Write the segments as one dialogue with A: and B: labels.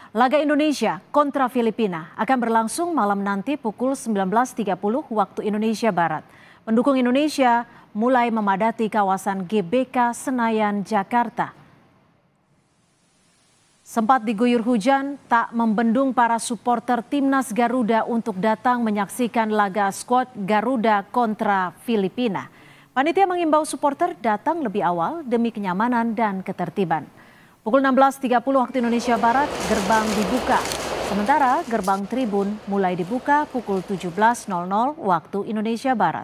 A: Laga Indonesia kontra Filipina akan berlangsung malam nanti pukul 19.30 waktu Indonesia Barat. Pendukung Indonesia mulai memadati kawasan GBK Senayan, Jakarta. Sempat diguyur hujan, tak membendung para supporter timnas Garuda untuk datang menyaksikan laga skuad Garuda kontra Filipina. Panitia mengimbau supporter datang lebih awal demi kenyamanan dan ketertiban. Pukul 16.30 waktu Indonesia Barat, gerbang dibuka. Sementara gerbang tribun mulai dibuka pukul 17.00 waktu Indonesia Barat.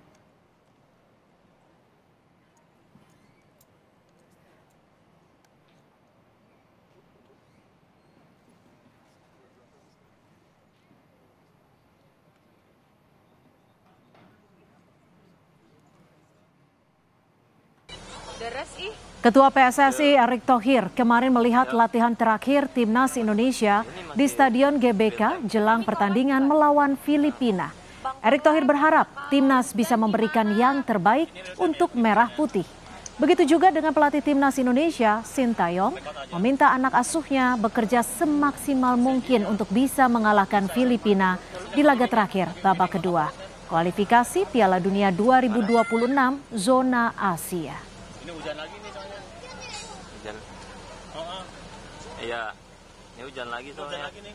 A: Ketua PSSI Erick Thohir kemarin melihat latihan terakhir timnas Indonesia di Stadion GBK jelang pertandingan melawan Filipina. Erick Thohir berharap timnas bisa memberikan yang terbaik untuk Merah Putih. Begitu juga dengan pelatih timnas Indonesia, Sintayong, meminta anak asuhnya bekerja semaksimal mungkin untuk bisa mengalahkan Filipina di laga terakhir babak kedua kualifikasi Piala Dunia 2026 zona Asia.
B: Ini hujan lagi nih soalnya. Hujan. Iya. Ini hujan lagi soalnya. Hujan lagi nih.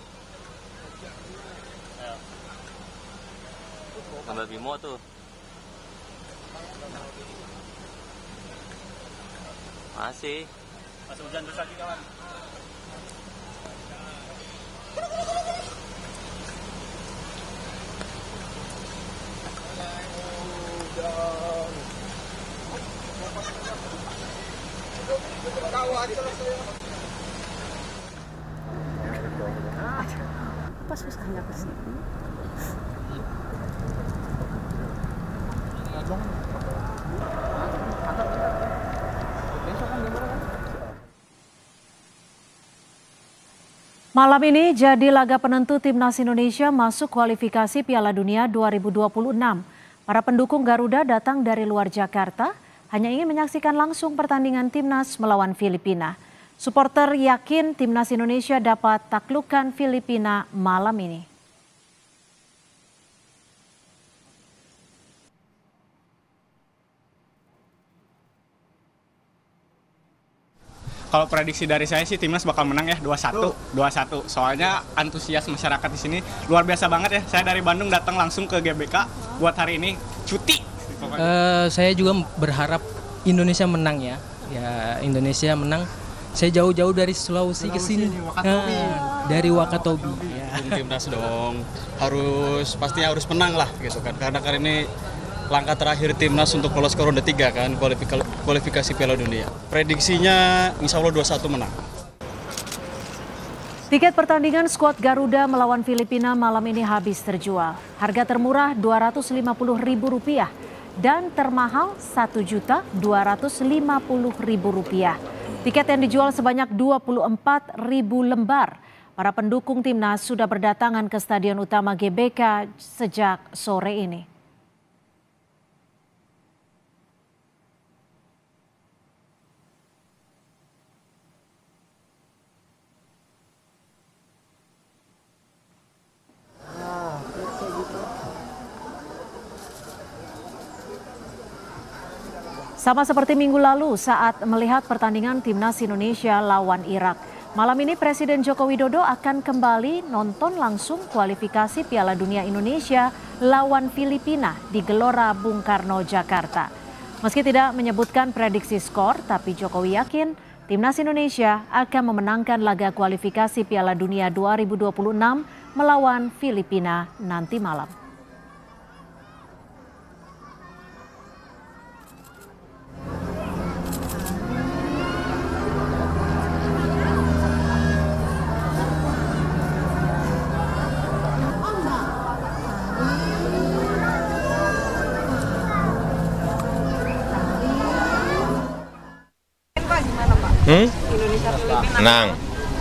B: Gambar Bimo tuh. Masih hujan terus lagi kawan.
C: Pas susahnya ke sini.
A: Malam ini jadi laga penentu timnas Indonesia masuk kualifikasi Piala Dunia 2026. Para pendukung Garuda datang dari luar Jakarta hanya ingin menyaksikan langsung pertandingan timnas melawan Filipina. Supporter yakin timnas Indonesia dapat taklukkan Filipina malam ini.
D: Kalau prediksi dari saya sih timnas bakal menang ya 2-1. Soalnya antusias masyarakat di sini luar biasa banget ya. Saya dari Bandung datang langsung ke GBK buat hari ini cuti.
E: Saya juga berharap Indonesia menang ya. Ya Indonesia menang. Saya jauh-jauh dari Sulawesi ke sini. Dari Wakatobi.
F: Ya. Timnas dong. Pastinya harus menang lah gitu kan. Karena kali ini langkah terakhir timnas untuk lolos ke ronde 3 kan, kualifikasi Piala Dunia. Prediksinya insya Allah 2-1 menang.
A: Tiket pertandingan skuad Garuda melawan Filipina malam ini habis terjual. Harga termurah Rp250.000 dan termahal Rp1.250.000. Tiket yang dijual sebanyak 24.000 lembar. Para pendukung timnas sudah berdatangan ke Stadion Utama GBK sejak sore ini. Sama seperti minggu lalu saat melihat pertandingan timnas Indonesia lawan Irak. Malam ini Presiden Joko Widodo akan kembali nonton langsung kualifikasi Piala Dunia Indonesia lawan Filipina di Gelora Bung Karno, Jakarta. Meski tidak menyebutkan prediksi skor, tapi Jokowi yakin timnas Indonesia akan memenangkan laga kualifikasi Piala Dunia 2026 melawan Filipina nanti malam.
G: Menang.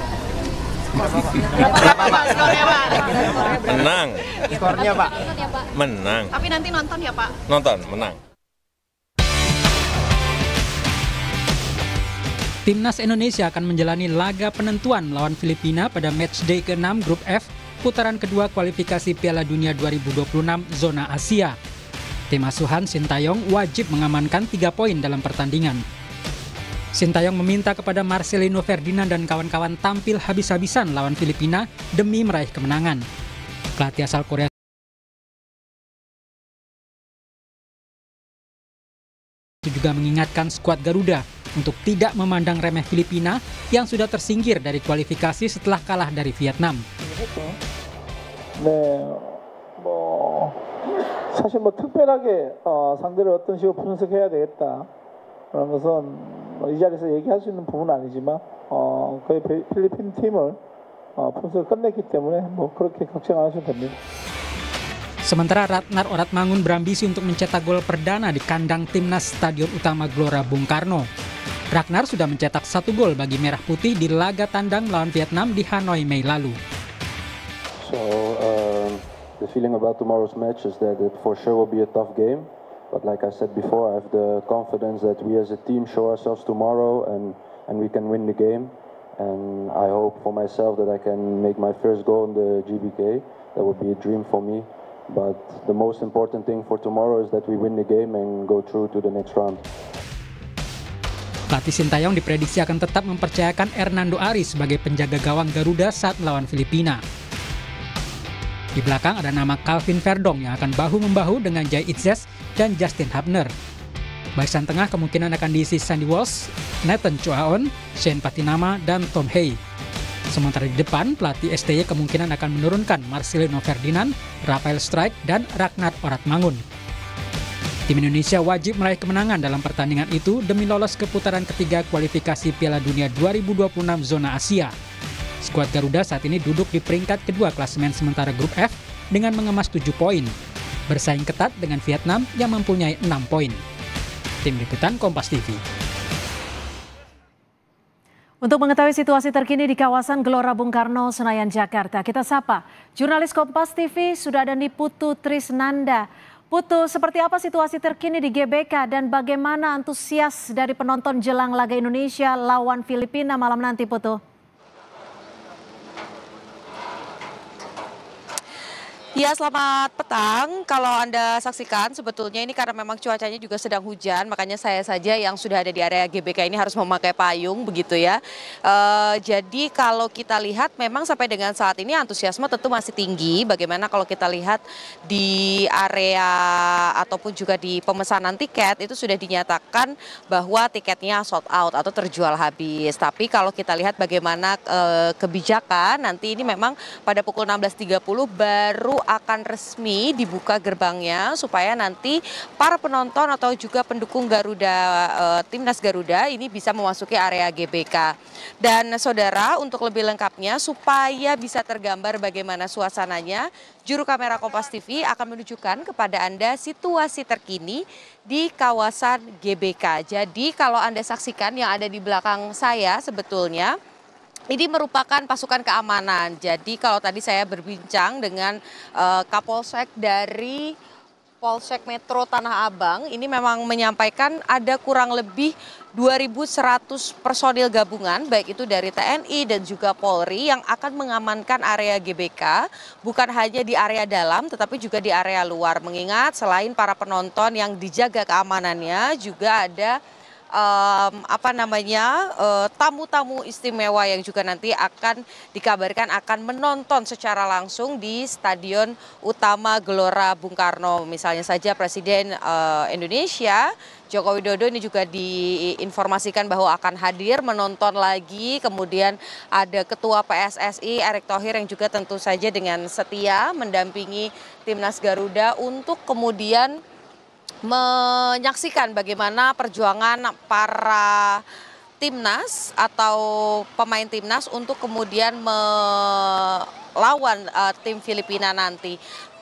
C: Berapa Pak skornya Pak?
G: Menang.
C: Skornya Pak?
G: Menang.
C: Tapi nanti nonton ya Pak?
G: Nonton, menang.
H: Timnas Indonesia akan menjalani laga penentuan melawan Filipina pada matchday ke-6 Grup F, putaran kedua kualifikasi Piala Dunia 2026 zona Asia. Tim asuhan Sintayong wajib mengamankan 3 poin dalam pertandingan. Sintayong meminta kepada Marcelino Ferdinand dan kawan-kawan tampil habis-habisan lawan Filipina demi meraih kemenangan. Pelatih asal Korea itu juga mengingatkan skuad Garuda untuk tidak memandang remeh Filipina yang sudah tersingkir dari kualifikasi setelah kalah dari Vietnam.
I: 사실 특별하게 상대를 어떤 식으로 분석해야 되겠다 그런 것은 이 자리에서 얘기할 수 있는 부분은 아니지만 거의 필리핀 팀을 분석을 끝냈기 때문에 그렇게 걱정 안 하셔도 됩니다.
H: Sementara Ratnar Oratmangun berambisi untuk mencetak gol perdana di kandang Timnas Stadion Utama Gelora Bung Karno. Ragnar sudah mencetak 1 gol bagi Merah Putih di laga tandang melawan Vietnam di Hanoi Mei lalu.
J: The feeling about tomorrow's match is that it for sure will be a tough game. But like I said before, I have the confidence that we as a team show ourselves tomorrow and we can win the game. And I hope for myself that I can make my first goal in the GBK. That would be a dream for me. But the most important thing for tomorrow is that we win the game and go through to the next round.
H: Pelatih Sintayong diprediksi akan tetap mempercayakan Hernando Ari sebagai penjaga gawang Garuda saat melawan Filipina. Di belakang ada nama Calvin Verdong yang akan bahu-membahu dengan Jay Itzes dan Justin Hubner. Barisan tengah kemungkinan akan diisi Sandy Walsh, Nathan Choaon, Shane Patinama, dan Tom Hay. Sementara di depan, pelatih STY kemungkinan akan menurunkan Marcelino Ferdinand, Rafael Strijk, dan Ragnar Oratmangun. Tim Indonesia wajib meraih kemenangan dalam pertandingan itu demi lolos ke putaran ketiga kualifikasi Piala Dunia 2026 zona Asia. Skuad Garuda saat ini duduk di peringkat kedua klasemen sementara Grup F dengan mengemas 7 poin. Bersaing ketat dengan Vietnam yang mempunyai 6 poin. Tim Liputan Kompas TV.
A: Untuk mengetahui situasi terkini di kawasan Gelora Bung Karno, Senayan, Jakarta, kita sapa jurnalis Kompas TV sudah ada di Putu Trisnanda. Putu, seperti apa situasi terkini di GBK dan bagaimana antusias dari penonton jelang laga Indonesia lawan Filipina malam nanti, Putu?
K: Ya, selamat petang. Kalau Anda saksikan sebetulnya ini karena memang cuacanya juga sedang hujan, makanya saya saja yang sudah ada di area GBK ini harus memakai payung begitu ya. Jadi kalau kita lihat memang sampai dengan saat ini antusiasme tentu masih tinggi. Bagaimana kalau kita lihat di area ataupun juga di pemesanan tiket itu sudah dinyatakan bahwa tiketnya sold out atau terjual habis. Tapi kalau kita lihat bagaimana kebijakan nanti ini memang pada pukul 16.30 baru akan resmi dibuka gerbangnya supaya nanti para penonton atau juga pendukung Garuda, Timnas Garuda ini bisa memasuki area GBK. Dan saudara, untuk lebih lengkapnya supaya bisa tergambar bagaimana suasananya, juru kamera Kompas TV akan menunjukkan kepada Anda situasi terkini di kawasan GBK. Jadi kalau Anda saksikan yang ada di belakang saya sebetulnya ini merupakan pasukan keamanan. Jadi kalau tadi saya berbincang dengan Kapolsek dari Polsek Metro Tanah Abang, ini memang menyampaikan ada kurang lebih 2.100 personil gabungan, baik itu dari TNI dan juga Polri yang akan mengamankan area GBK, bukan hanya di area dalam tetapi juga di area luar. Mengingat selain para penonton yang dijaga keamanannya, juga ada tamu-tamu istimewa yang juga nanti akan dikabarkan akan menonton secara langsung di Stadion Utama Gelora Bung Karno. Misalnya saja Presiden Indonesia Joko Widodo ini juga diinformasikan bahwa akan hadir menonton lagi. Kemudian ada Ketua PSSI Erick Thohir yang juga tentu saja dengan setia mendampingi Timnas Garuda untuk kemudian menyaksikan bagaimana perjuangan para timnas atau pemain timnas untuk kemudian melawan tim Filipina nanti.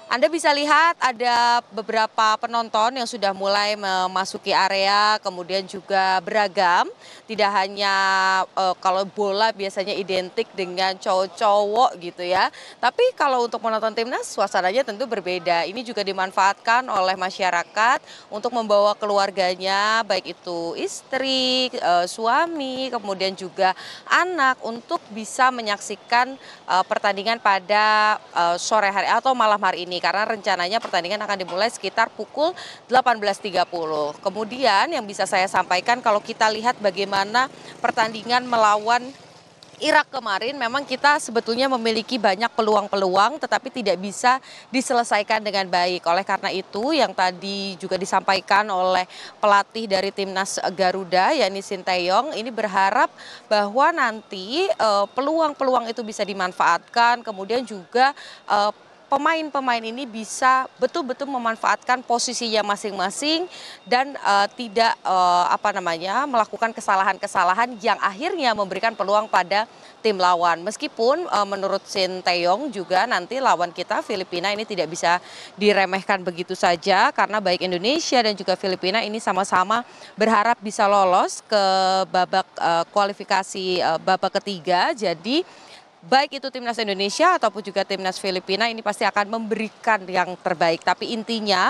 K: Anda bisa lihat ada beberapa penonton yang sudah mulai memasuki area, kemudian juga beragam. Tidak hanya kalau bola biasanya identik dengan cowok-cowok gitu ya. Tapi kalau untuk menonton timnas suasananya tentu berbeda. Ini juga dimanfaatkan oleh masyarakat untuk membawa keluarganya, baik itu istri, suami, kemudian juga anak untuk bisa menyaksikan pertandingan pada sore hari atau malam hari ini. Karena rencananya pertandingan akan dimulai sekitar pukul 18.30. Kemudian yang bisa saya sampaikan kalau kita lihat bagaimana pertandingan melawan Irak kemarin, memang kita sebetulnya memiliki banyak peluang-peluang tetapi tidak bisa diselesaikan dengan baik. Oleh karena itu yang tadi juga disampaikan oleh pelatih dari timnas Garuda yakni Sinteyong ini berharap bahwa nanti peluang-peluang itu bisa dimanfaatkan, kemudian juga pemain-pemain ini bisa betul-betul memanfaatkan posisinya masing-masing dan tidak melakukan kesalahan-kesalahan yang akhirnya memberikan peluang pada tim lawan. Meskipun menurut Sinteyong juga nanti lawan kita Filipina ini tidak bisa diremehkan begitu saja karena baik Indonesia dan juga Filipina ini sama-sama berharap bisa lolos ke babak kualifikasi babak ketiga. Jadi baik itu timnas Indonesia ataupun juga timnas Filipina ini pasti akan memberikan yang terbaik. Tapi intinya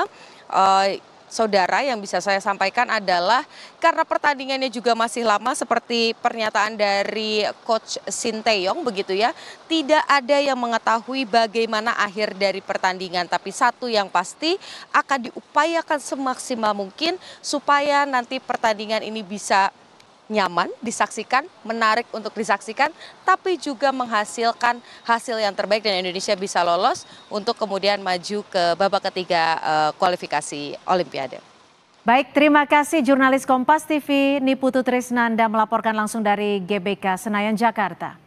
K: saudara yang bisa saya sampaikan adalah karena pertandingannya juga masih lama seperti pernyataan dari Coach Sinteyong begitu ya. Tidak ada yang mengetahui bagaimana akhir dari pertandingan. Tapi satu yang pasti akan diupayakan semaksimal mungkin supaya nanti pertandingan ini bisa nyaman disaksikan, menarik untuk disaksikan, tapi juga menghasilkan hasil yang terbaik dan Indonesia bisa lolos untuk kemudian maju ke babak ketiga kualifikasi Olimpiade.
A: Baik, terima kasih jurnalis Kompas TV Niputu Trisnanda melaporkan langsung dari GBK Senayan, Jakarta.